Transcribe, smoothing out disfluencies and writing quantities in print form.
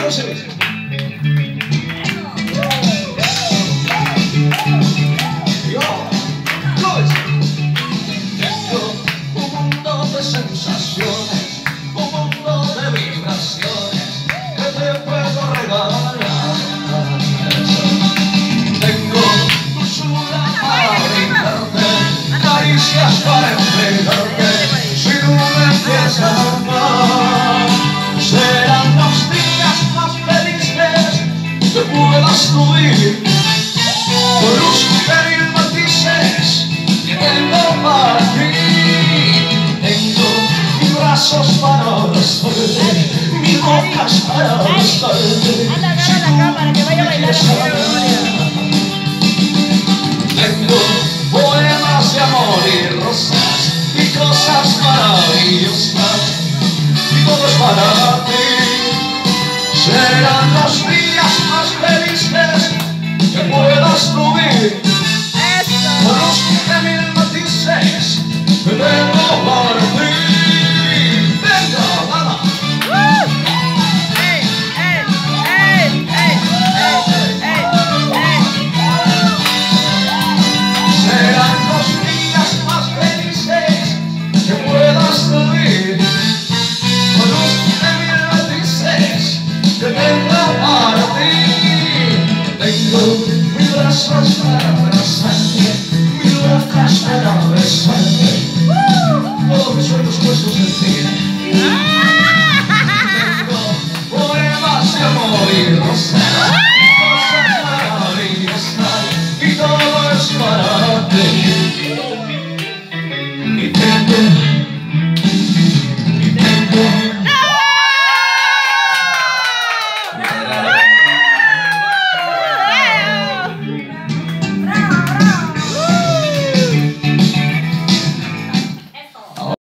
noches. Un mundo de sensaciones, un mundo de vibraciones que te puedo regalar. Tengo dulzura para brindarte, caricias para entregarte. Si tú me empiezas a amar, serán los días más felices que puedas tú vivir. Con luz de mil matices que tengo para ti. Tengo mis brazos para abrazarte, mis bocas para besarte. Anda a la cámara que vaya a bailar a Tengo poemas de amor y rosas y cosas maravillosas, y todo es para ti. Serán los días más felices que puedas tú vivir. Con los de mil matices que tengo para ti. Venga, dama. Serán los días más felices que puedas tú vivir. Con los de mil matices que tengo para ti. Tengo mis brazos para abrazarte, mis bocas para besarte. Todos mis sueños puestos en ti. Tengo poemas de amor y rosas, cosas maravillosas, y todo es para ti.